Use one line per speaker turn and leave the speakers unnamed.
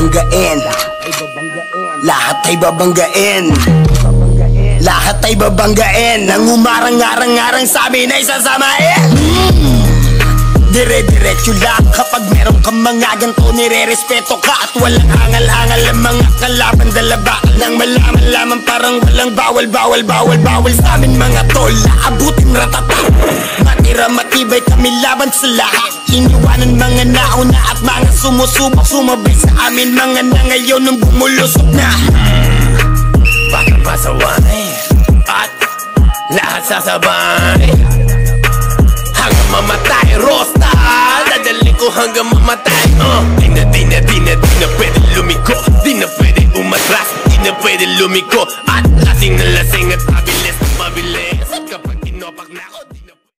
babanggain. Lahat ay babanggain. Lahat ay babanggain. Nang umarang-arang-arang sa amin ay sasamain. Dire-diretso lang. Kapag meron kang mga ganto, nire-respeto ka. At walang angal-angal ang mga kalaban. Dalabakal nang malaman lamang parang walang bawal. Bawal sa amin mga tol. Naabutin ratata. Matira matibay kami laban sa lahat. Iniwanan mga nauna at mga sumusubok. Sumabay sa amin mga na ngayon nung bumulusok na. Baka pasaway at lahat sasabay hanggang mamatay. Rosta, dadalhin ko hanggang mamatay. Di na pwede lumiko. Di na pwede umatras. Di na pwede lumiko. At lasing na lasing at